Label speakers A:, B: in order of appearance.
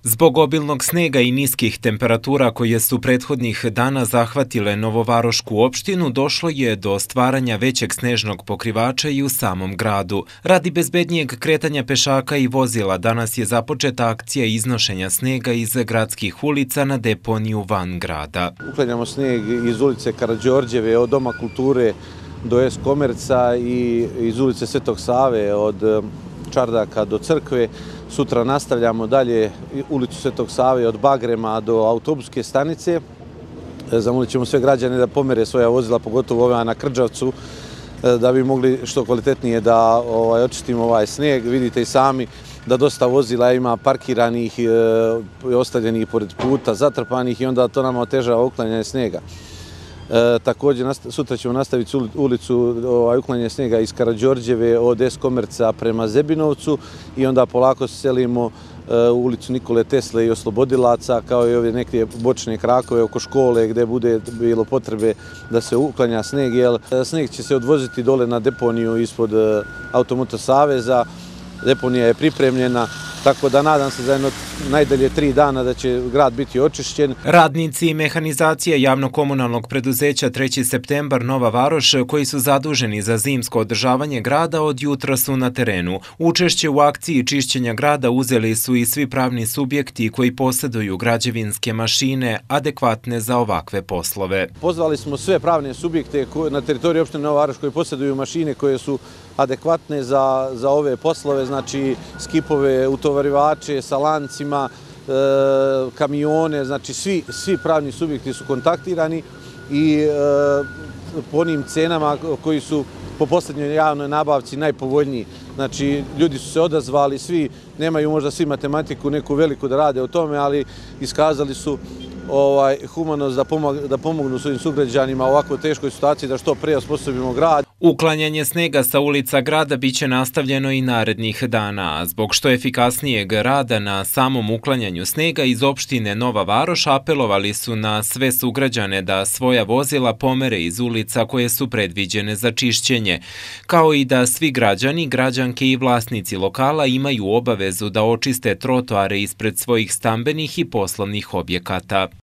A: Zbog obilnog snega i niskih temperatura koje su prethodnih dana zahvatile Novovarošku opštinu, došlo je do stvaranja većeg snežnog pokrivača i u samom gradu. Radi bezbednijeg kretanja pešaka i vozila, danas je započeta akcija iznošenja snega iz gradskih ulica na deponiju van grada.
B: Uklanjamo sneg iz ulice Karađorđeve, od Doma kulture do S-komerca i iz ulice Svetog Save, od Čardaka do crkve. Sutra nastavljamo dalje ulicu Svetog Save od Bagrema do autobuske stanice. Zamolit ćemo sve građane da pomere svoja vozila, pogotovo ova na Krđavcu, da bi mogli što kvalitetnije da očistimo ovaj sneg. Vidite i sami da dosta vozila ima parkiranih i ostavljenih pored puta, zatrpanih i onda to nama otežava uklanjanje snega. Također, sutra ćemo nastaviti ulicu uklanjanje snega iz Karađorđeve od S-komerca prema Zebinovcu i onda polako se selimo u ulicu Nikole Tesle i Oslobodilaca, kao i ove neke bočne krakove oko škole gdje bude bilo potrebe da se uklanja sneg, jer sneg će se odvoziti dole na deponiju ispod Automoto Saveza. Deponija je pripremljena, tako da nadam se za najdalje 3 dana da će grad biti očišćen.
A: Radnici i mehanizacija javno-komunalnog preduzeća 3. septembar Nova Varoš, koji su zaduženi za zimsko održavanje grada, od jutra su na terenu. Učešće u akciji čišćenja grada uzeli su i svi pravni subjekti koji posjeduju građevinske mašine adekvatne za ovakve poslove.
B: Pozvali smo sve pravne subjekte na teritoriji opštine Nova Varoš koji posjeduju mašine koje su adekvatne za ove poslove, znači skipove, utovarivače sa lancima, kamione, znači svi pravni subjekti su kontaktirani i po onim cenama koji su po posljednjoj javnoj nabavci najpovoljniji. Znači, ljudi su se odazvali, svi, nemaju možda svi matematiku neku veliku da rade o tome, ali iskazali su humanost da pomognu svojim sugrađanima u ovako teškoj situaciji da što pre osposobimo grad.
A: Uklanjanje snega sa ulica grada biće nastavljeno i narednih dana. Zbog što efikasnijeg rada na samom uklanjanju snega iz opštine Nova Varoš apelovali su na sve sugrađane da svoja vozila pomere iz ulica koje su predviđene za čišćenje, kao i da svi građani, građanke i vlasnici lokala imaju obavezu da očiste trotoare ispred svojih stambenih i poslovnih objekata.